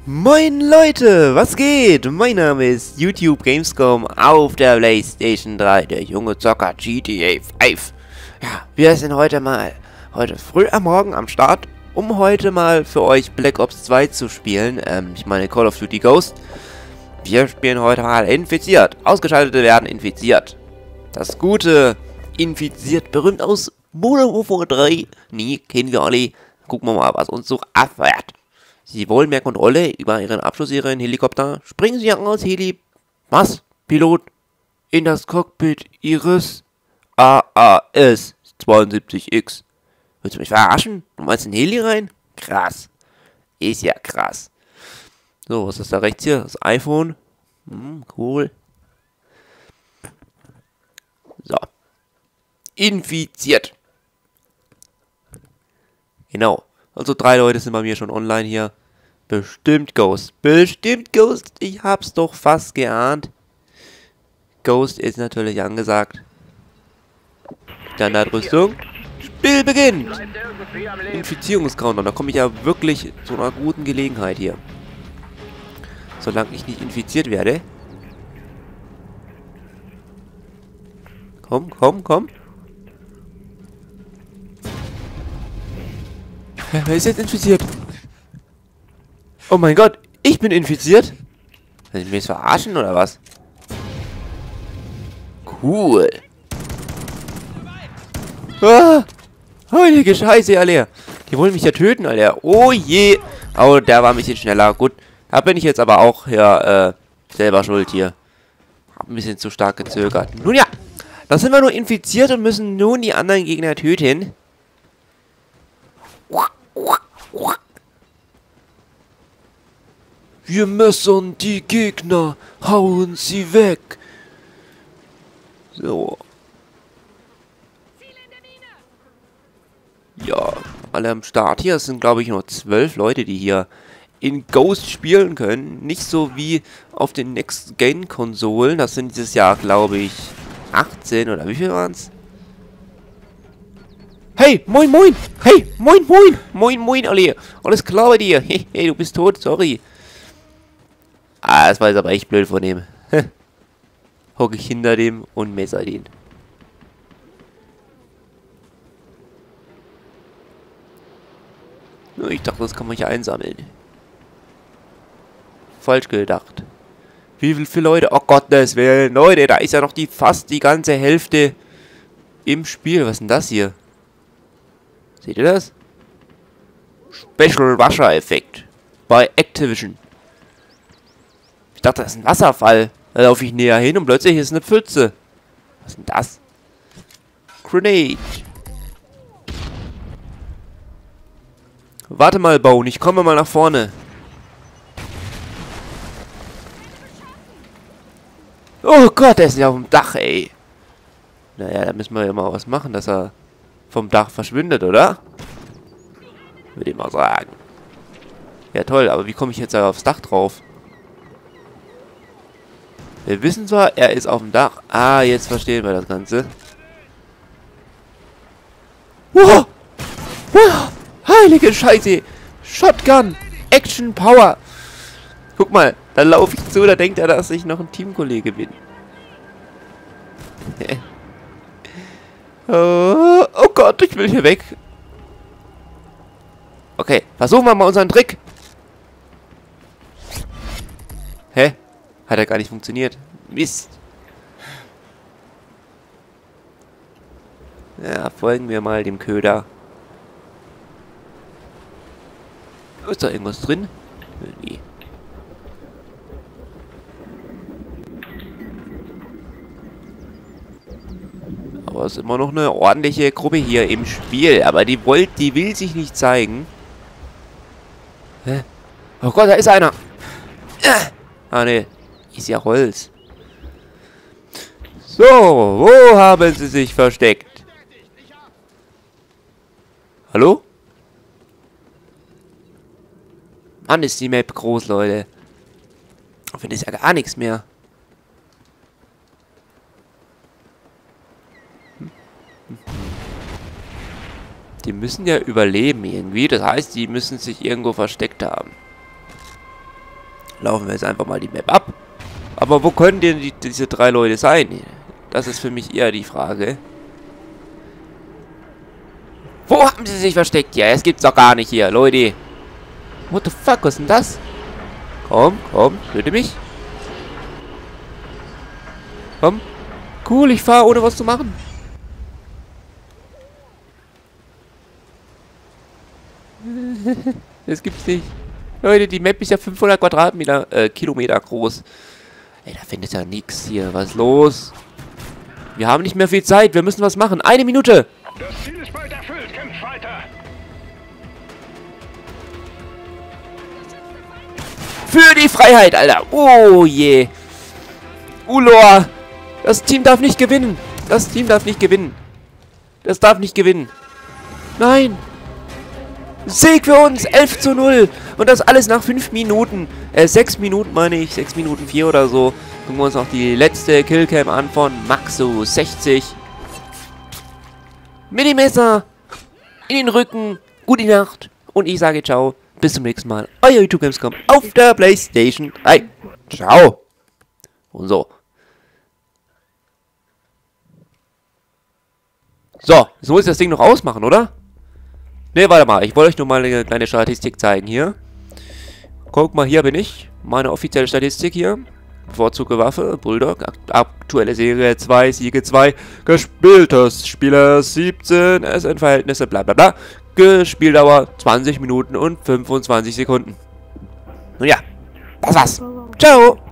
Moin Leute, was geht? Mein Name ist YouTube Gamescom auf der PlayStation 3, der junge Zocker GTA 5. Ja, wir sind heute früh am Morgen am Start, um heute mal für euch Black Ops 2 zu spielen. Ich meine Call of Duty Ghost. Wir spielen heute mal Infiziert. Ausgeschaltete werden infiziert. Das gute Infiziert, berühmt aus Modern Warfare 3. Nie kennen wir alle. Gucken wir mal, was uns so erfährt. Sie wollen mehr Kontrolle über Ihren Abschuss, Ihren Helikopter. Springen Sie aus, Pilot, in das Cockpit Ihres AAS 72X. Willst du mich verarschen? Du meinst den Heli rein? Krass. Ist ja krass. So, was ist da rechts hier? Das iPhone. Cool. So. Infiziert. Genau. Also 3 Leute sind bei mir schon online hier. Bestimmt Ghost. Bestimmt Ghost. Ich hab's doch fast geahnt. Ghost ist natürlich angesagt. Standardrüstung. Spiel beginnt. Infizierungscounter. Da komme ich ja wirklich zu einer guten Gelegenheit hier. Solange ich nicht infiziert werde. Komm, komm, komm. Wer ist jetzt infiziert? Oh mein Gott, ich bin infiziert? Will ich mich jetzt verarschen oder was? Cool. Ah, heilige Scheiße, Alter. Die wollen mich ja töten, Alter. Oh je. Oh, der war ein bisschen schneller. Gut, da bin ich jetzt aber auch selber schuld hier. Hab ein bisschen zu stark gezögert. Nun ja, dann sind wir nur infiziert und müssen nun die anderen Gegner töten. Wir messern die Gegner, hauen sie weg. So. Ja, alle am Start hier. Es sind, glaube ich, nur 12 Leute, die hier in Ghost spielen können. Nicht so wie auf den Next-Gen-Konsolen. Das sind dieses Jahr, glaube ich, 18 oder wie viel waren es? Hey, moin, moin! Hey, moin, moin! Moin, moin, alle! Alles klar bei dir? Hey, du bist tot, sorry. Ah, das war jetzt aber echt blöd von dem. Hocke ich hinter dem und messer den. Ich dachte, das kann man hier einsammeln. Falsch gedacht. Wie viele Leute? Oh Gottes Willen, Leute, da ist ja noch fast die ganze Hälfte im Spiel. Was ist denn das hier? Seht ihr das? Special Wasser-Effekt bei Activision. Ich dachte, das ist ein Wasserfall. Da laufe ich näher hin und plötzlich ist eine Pfütze. Was ist denn das? Grenade. Warte mal, Bone. Ich komme mal nach vorne. Oh Gott, der ist ja auf dem Dach, ey. Naja, da müssen wir ja mal was machen, dass er vom Dach verschwindet, oder? Würde ich mal sagen. Ja, toll, aber wie komme ich jetzt da aufs Dach drauf? Wir wissen zwar, er ist auf dem Dach. Ah, jetzt verstehen wir das Ganze. Wow! Wow! Heilige Scheiße! Shotgun! Action Power! Guck mal, da laufe ich zu, da denkt er, dass ich noch ein Teamkollege bin. Oh Gott, ich will hier weg. Okay, versuchen wir mal unseren Trick. Hä? Hat ja gar nicht funktioniert. Mist. Ja, folgen wir mal dem Köder. Ist da irgendwas drin? Nee. Aber es ist immer noch eine ordentliche Gruppe hier im Spiel. Aber die will sich nicht zeigen. Hä? Oh Gott, da ist einer. Ah, ne. Ist ja Holz. So, wo haben sie sich versteckt? Hallo? Mann, ist die Map groß, Leute. Ich finde, ist ja gar nichts mehr. Die müssen ja überleben irgendwie. Das heißt, die müssen sich irgendwo versteckt haben. laufen wir jetzt einfach mal die Map ab. Aber wo können denn diese 3 Leute sein? Das ist für mich eher die Frage. Wo haben sie sich versteckt? Ja, es gibt's doch gar nicht hier, Leute. What the fuck, was ist denn das? Komm, töte mich. Komm. Cool, ich fahre ohne was zu machen. Das gibt's nicht. Leute, die Map ist ja 500 Kilometer groß. Ey, da findet ja nichts hier. Was ist los? Wir haben nicht mehr viel Zeit. Wir müssen was machen. 1 Minute. Das Ziel ist bald erfüllt. Kämpft weiter. Für die Freiheit, Alter. Oh je. Ulor. Das Team darf nicht gewinnen. Das Team darf nicht gewinnen. Das darf nicht gewinnen. Nein. Sieg für uns. 11:0. Und das alles nach 5 Minuten. 6 Minuten meine ich. 6 Minuten 4 oder so. Gucken wir uns noch die letzte Killcam an von Maxo 60. Mit dem Messer in den Rücken. Gute Nacht. Und ich sage ciao. Bis zum nächsten Mal. Euer YouTube Gamescom auf der PlayStation 3. Ciao. Und so. So, so muss ich das Ding noch ausmachen, oder? Ne, warte mal. Ich wollte euch nur mal eine kleine Statistik zeigen hier. Guck mal, hier bin ich. Meine offizielle Statistik hier. Bevorzugte Waffe, Bulldog. Aktuelle Serie 2, Siege 2. Gespieltes Spieler 17. SN-Verhältnisse, bla bla bla. Spieldauer 20 Minuten und 25 Sekunden. Nun ja, das war's. Ciao.